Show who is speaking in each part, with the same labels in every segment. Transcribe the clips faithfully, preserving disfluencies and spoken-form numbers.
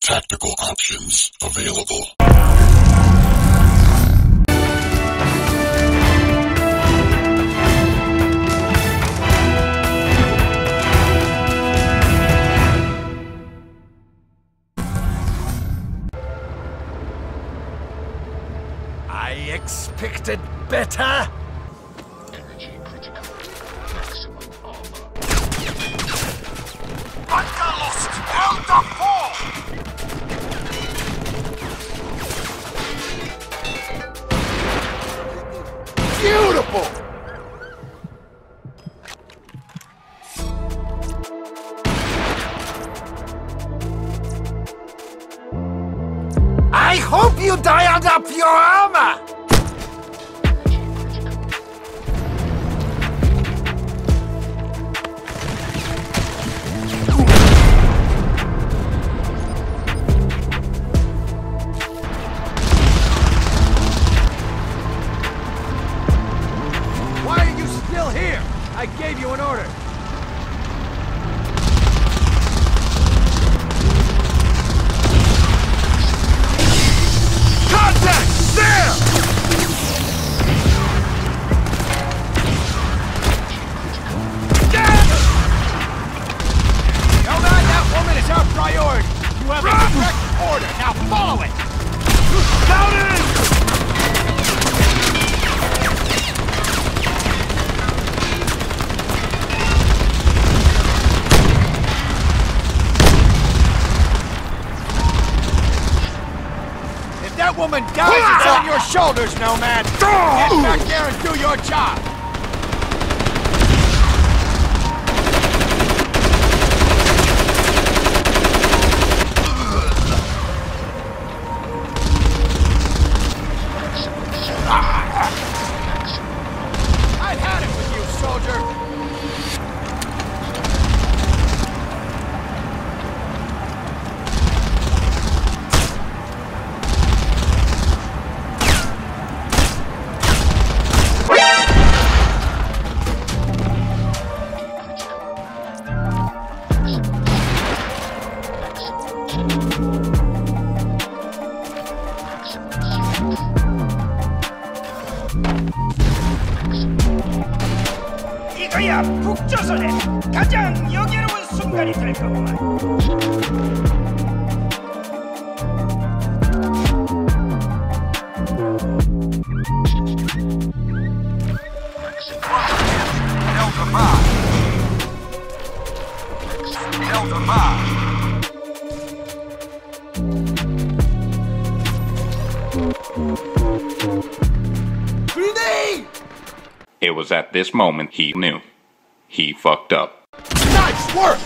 Speaker 1: Tactical options available.
Speaker 2: I expected better.
Speaker 1: Energy critical. Maximum armor.
Speaker 2: Bunker lost! Held the fort! Beautiful! I hope you dialed up your armor! Why are you still here? I gave you an order. Contact! There! Get! Tell that that woman is our priority. You have a direct order. Now follow it. Down in! If that woman dies, it's on your shoulders, Nomad. Get back there and do your job. I've had it with you, soldier. 이거야 북조선의 가장 영예로운 순간이 될 거구만. Grenade!
Speaker 3: It was at this moment he knew. He fucked up.
Speaker 2: Nice work!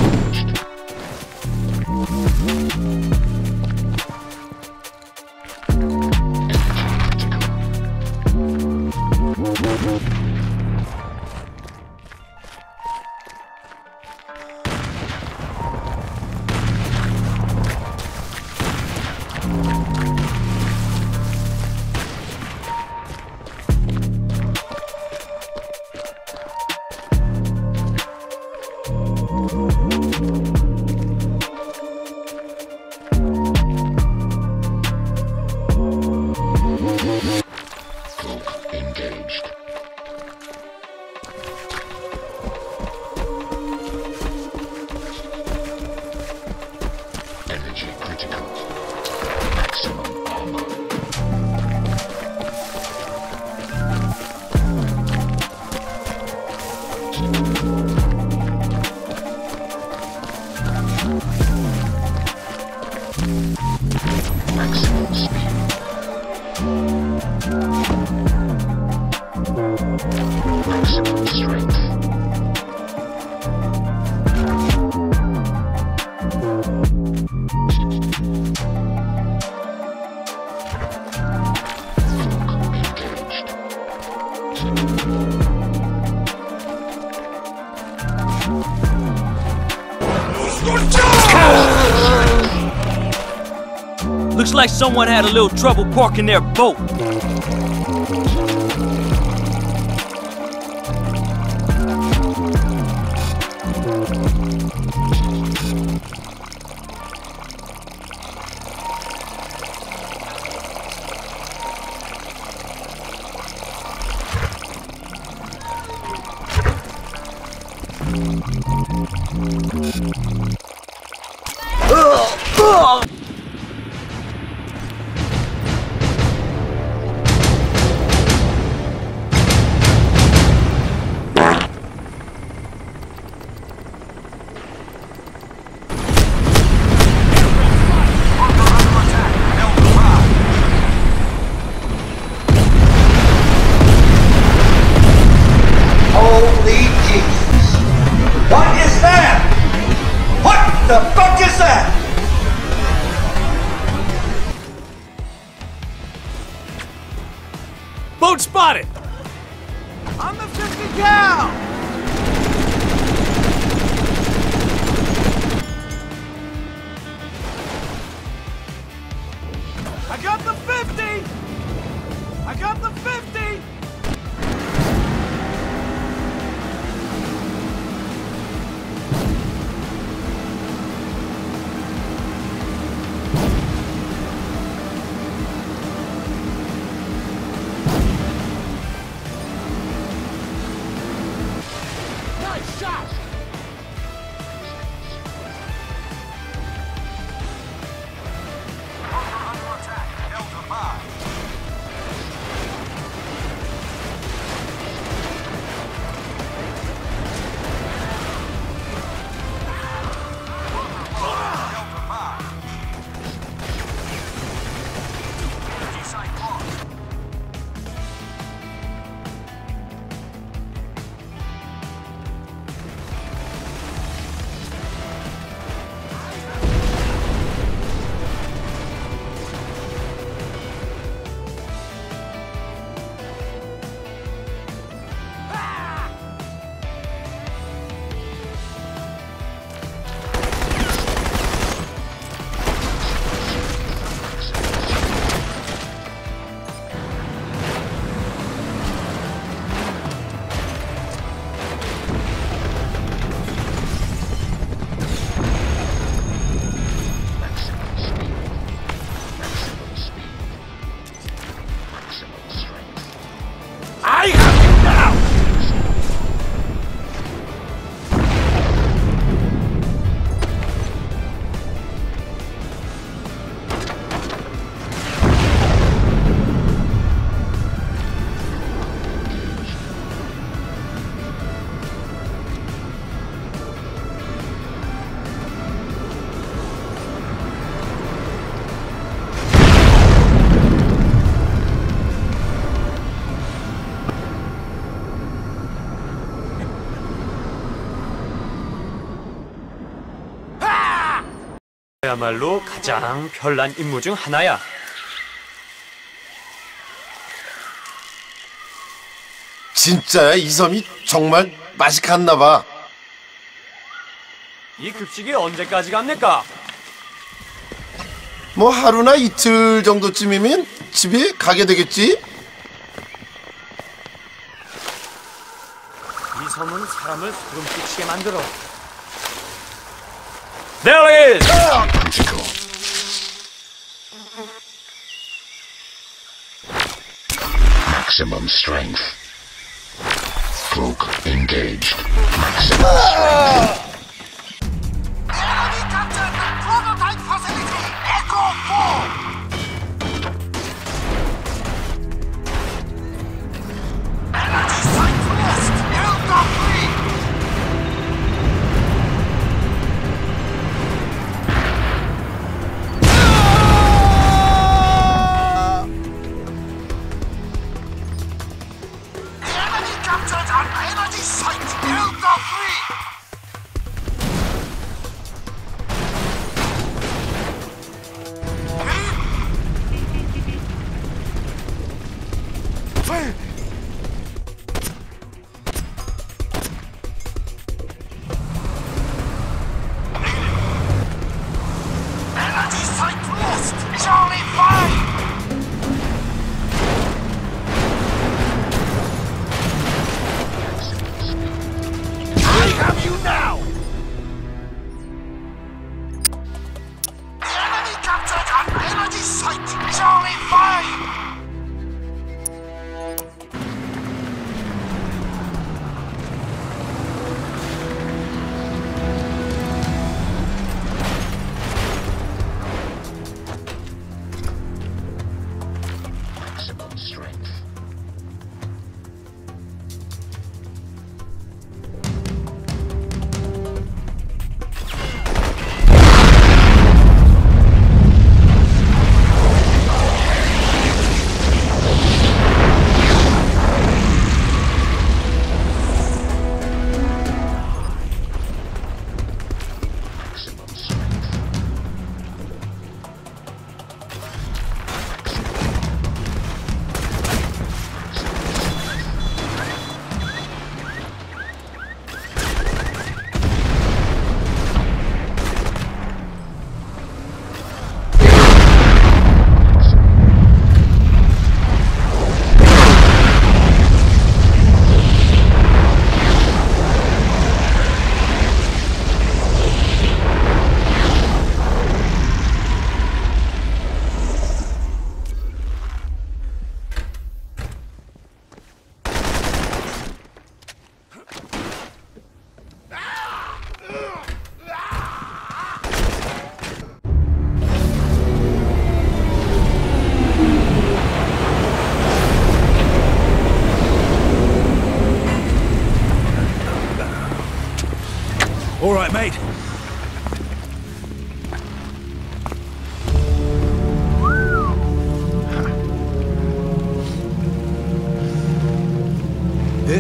Speaker 1: Engaged. Energy critical. Maximum armor. Maximum speed. Maximum strength.
Speaker 4: Looks like someone had a little trouble parking their boat.
Speaker 5: Holy Jesus! What is that? What the fuck is that?
Speaker 2: Boat spotted! On the fifty cal! I got the fifty! I got the fifty! Nice shot! Under attack, Delta five. I have you now!
Speaker 4: 야말로 가장 별난 임무 중 하나야.
Speaker 6: 진짜야? 이 섬이 정말 맛이 갔나 봐.
Speaker 4: 이 급식이 언제까지 갑니까?
Speaker 6: 뭐 하루나 이틀 정도쯤이면 집에 가게 되겠지?
Speaker 4: 이 섬은 사람을 소름 끼치게 만들어. There it is!
Speaker 1: Critical. Maximum strength. Cloak engaged. Maximum strength.
Speaker 2: Enemy captured the prototype facility! Echo four! Energy site lost! Delta three! The enemy captured an energy site! Delta three! Energy site lost! Charlie five! I have you now! The enemy captured an energy site! Charlie five!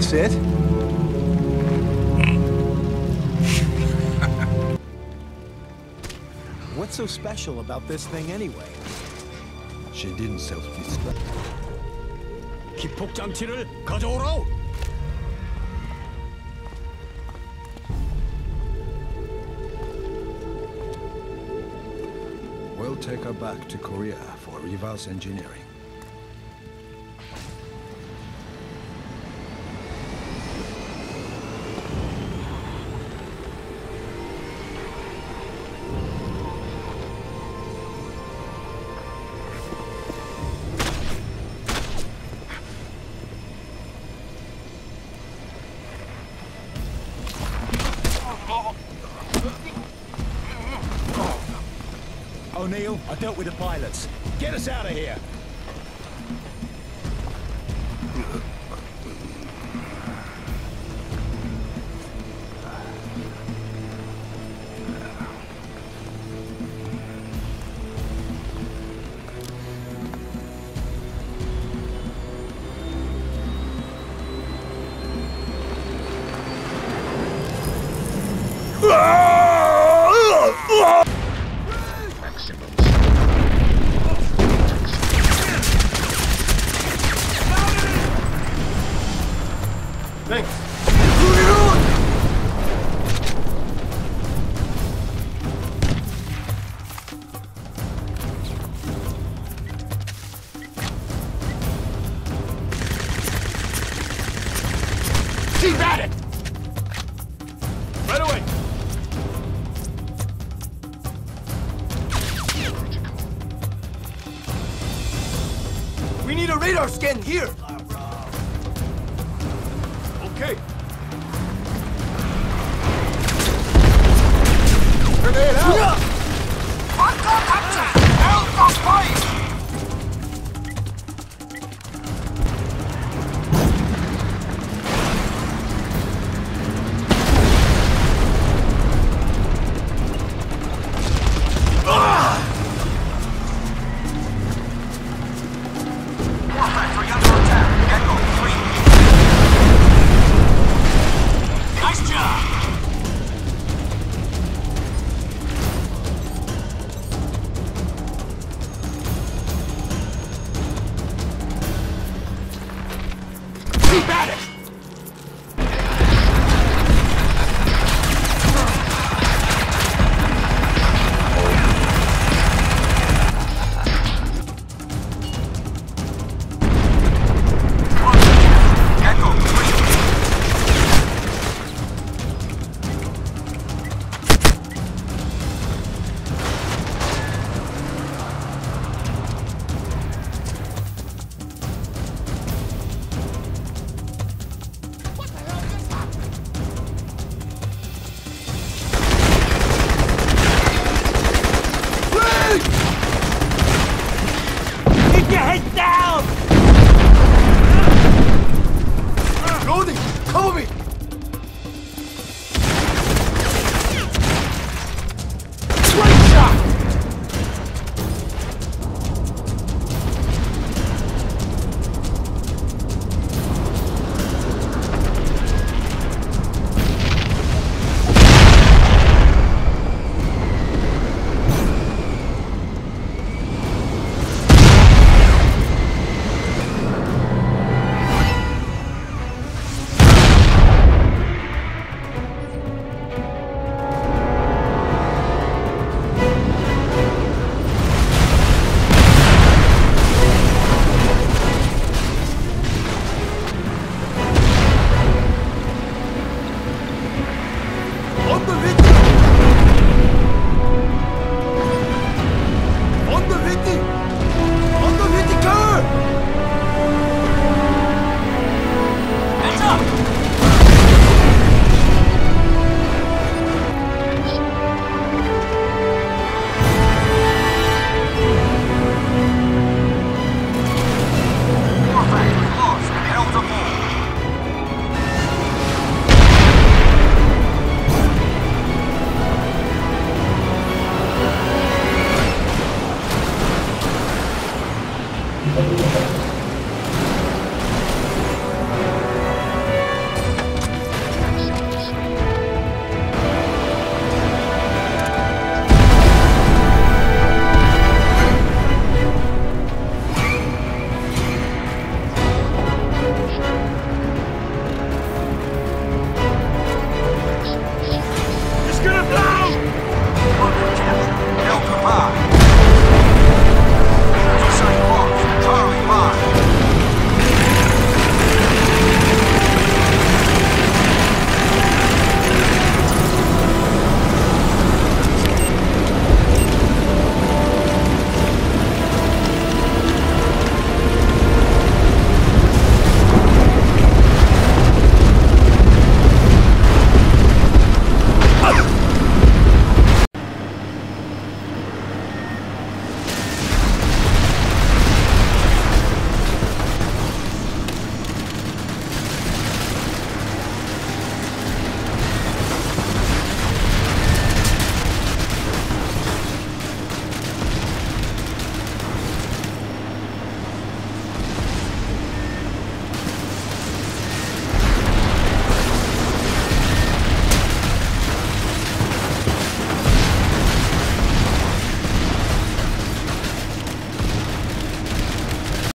Speaker 2: this it? What's so special about this thing anyway?
Speaker 7: She didn't self-destruct.
Speaker 2: 기폭장치를 가져오라!
Speaker 7: We'll take her back to Korea for reverse engineering.
Speaker 2: O'Neill, I dealt with the pilots. Get us out of here!
Speaker 1: Maximum.
Speaker 6: Thanks.
Speaker 2: Keep at it! Right away! We need a radar scan here! Okay. Grenade out! Keep at it!
Speaker 4: Keep your head down!
Speaker 6: Loading! Cover me!